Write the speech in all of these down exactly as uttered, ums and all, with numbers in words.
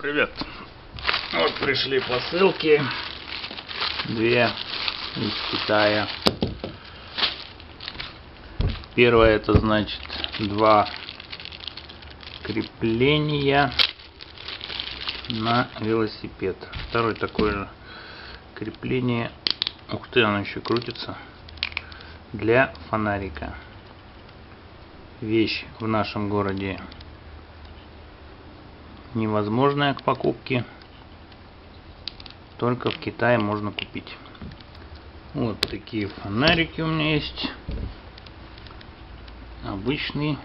привет! Вот пришли посылки. Две из Китая. Первое, это значит два крепления на велосипед. Второй такое же крепление. Ух ты, оно еще крутится. Для фонарика. Вещь в нашем городе невозможная к покупке. Только в Китае можно купить. Вот такие фонарики у меня есть. Обычный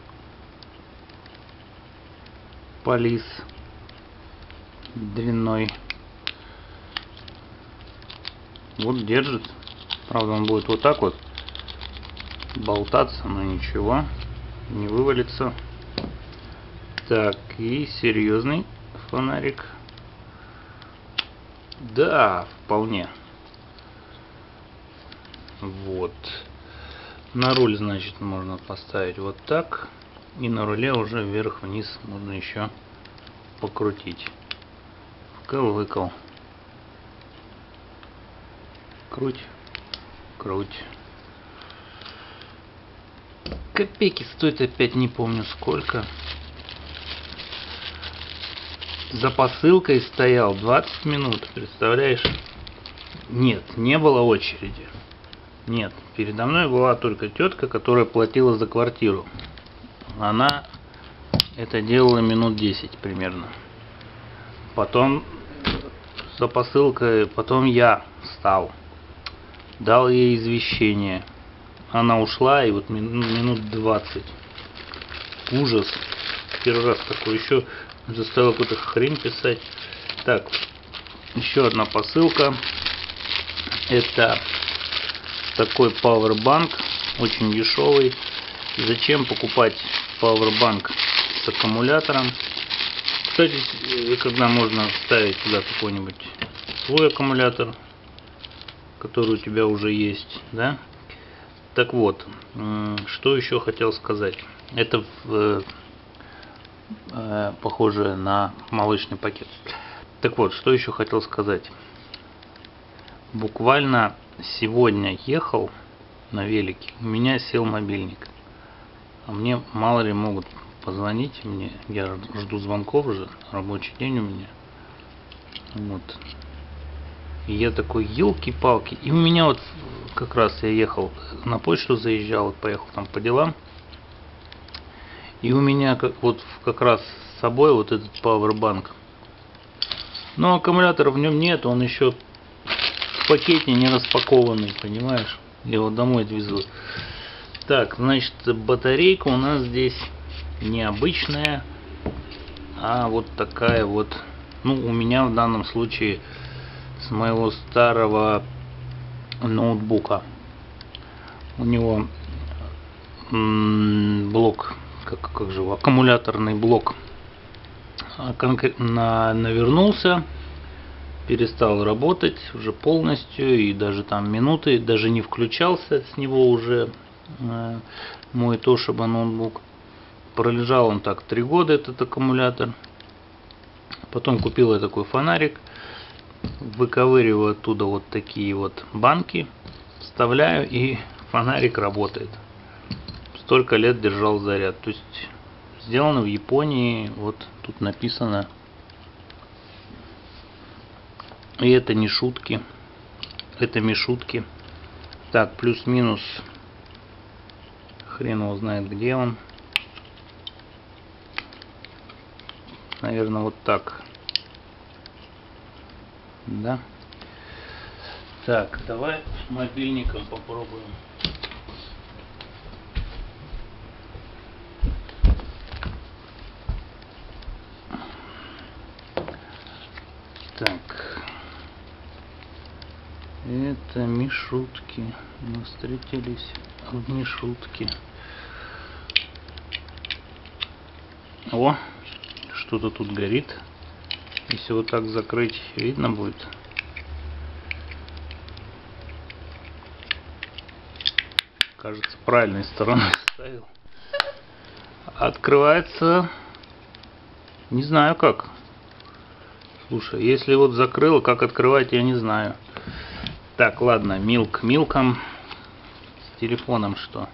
полис длиной. Вот держит. Правда, он будет вот так вот болтаться, но ничего, не вывалится. Так, и серьезный фонарик. Да, вполне. Вот. На руль, значит, можно поставить вот так. И на руле уже вверх-вниз можно еще покрутить. Вкл-выкл. Круть, круть. Копейки стоит, опять не помню сколько. За посылкой стоял двадцать минут, представляешь? Нет, не было очереди. Нет, передо мной была только тетка, которая платила за квартиру. Она это делала минут десять примерно. Потом за посылкой, потом я встал, дал ей извещение. Она ушла, и вот минут двадцать. Ужас. Первый раз такой. Еще заставил какую-то хрень писать. Так, еще одна посылка. Это такой пауэрбанк, очень дешевый. Зачем покупать пауэрбанк с аккумулятором? Кстати, когда можно вставить сюда какой-нибудь свой аккумулятор, который у тебя уже есть, да? Так вот, что еще хотел сказать. Это в, э, похоже на молочный пакет. Так вот, что еще хотел сказать. Буквально сегодня ехал на велике, у меня сел мобильник. А мне мало ли могут позвонить мне. Я жду звонков уже, рабочий день у меня. Вот. И я такой, елки-палки. И у меня вот как раз я ехал на почту, заезжал, поехал там по делам. И у меня как вот как раз с собой вот этот пауэрбанк. Но аккумулятора в нем нет, он еще в пакете не распакованный, понимаешь? Я его домой отвезу. Так, значит, батарейка у нас здесь необычная, а вот такая вот. Ну, у меня в данном случае с моего старого ноутбука. У него блок, как, как же, аккумуляторный блок на, навернулся, перестал работать уже полностью, и даже там минуты, даже не включался с него уже э, мой Toshiba ноутбук. Пролежал он так три года, этот аккумулятор. Потом купил я такой фонарик, выковыриваю оттуда вот такие вот банки, вставляю, и фонарик работает. Столько лет держал заряд. То есть сделано в Японии, вот тут написано. И это не шутки, это мишутки. Так, плюс-минус, хрен его знает, где он. Наверное, вот так. Да. Так, давай с мобильником попробуем. Так. Это мишутки. Мы встретились в мишутке. О, что-то тут горит. Если вот так закрыть, видно будет. Кажется, правильной стороной ставил. Открывается, не знаю как. Слушай, если вот закрыл, как открывать, я не знаю. Так, ладно, милк милком. С телефоном что?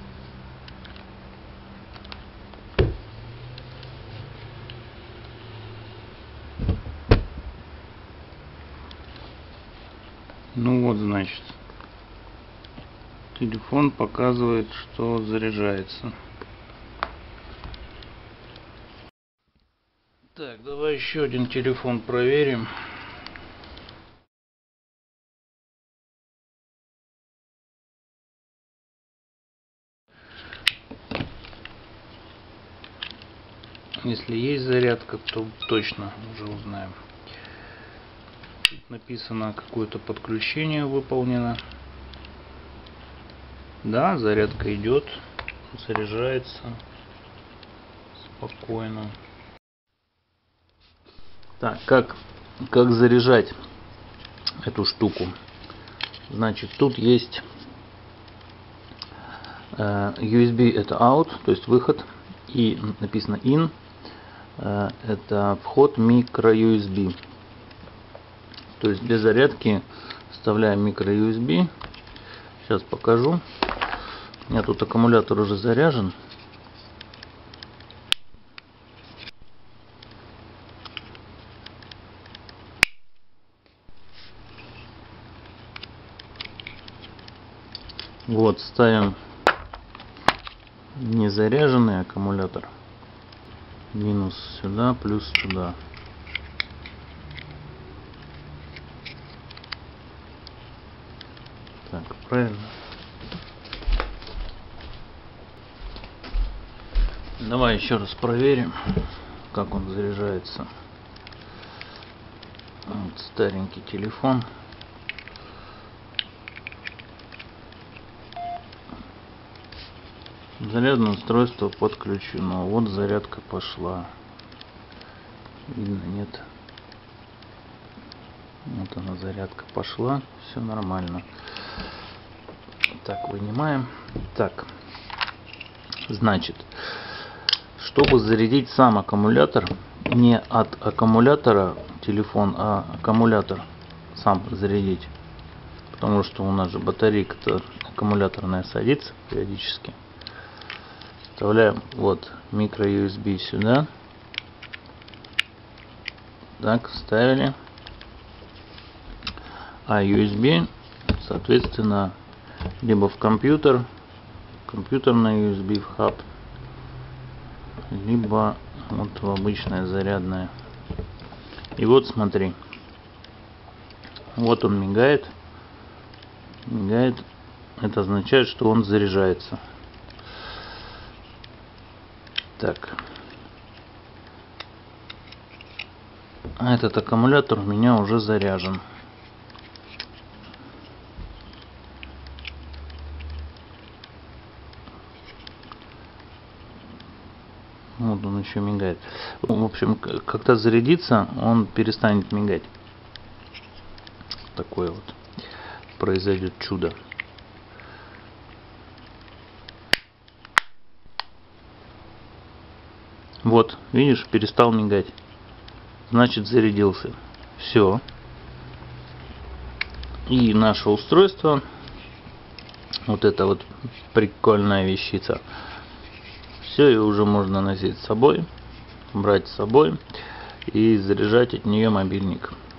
Ну вот, значит, телефон показывает, что заряжается. Так, давай еще один телефон проверим. Если есть зарядка, то точно уже узнаем. Тут написано, какое-то подключение выполнено. Да, зарядка идет, заряжается спокойно. Так, как, как заряжать эту штуку? Значит, тут есть э, ю эс би, это out, то есть выход, и написано in, э, это вход микро ю эс би. То есть для зарядки вставляем микро ю эс би. Сейчас покажу. У меня тут аккумулятор уже заряжен. Вот, ставим незаряженный аккумулятор. Минус сюда, плюс сюда. Так, правильно. Давай еще раз проверим, как он заряжается. Вот старенький телефон. Зарядное устройство подключено. Вот зарядка пошла. Видно, нет? Вот она, зарядка пошла. Все нормально. Так, вынимаем. Так. Значит, чтобы зарядить сам аккумулятор, не от аккумулятора телефон, а аккумулятор сам зарядить. Потому что у нас же батарейка-то аккумуляторная садится периодически. Вставляем вот микро ю эс би сюда. Так, вставили. А ю эс би, соответственно, либо в компьютер, компьютерная ю эс би в хаб, либо вот в обычное зарядное. И вот смотри. Вот он мигает. Мигает. Это означает, что он заряжается. Так. А этот аккумулятор у меня уже заряжен. Вот он еще мигает. В общем, когда зарядится, он перестанет мигать. Такое вот произойдет чудо. Вот, видишь, перестал мигать. Значит, зарядился. Все. И наше устройство, вот это вот прикольная вещица, все, ее уже можно носить с собой, брать с собой и заряжать от нее мобильник.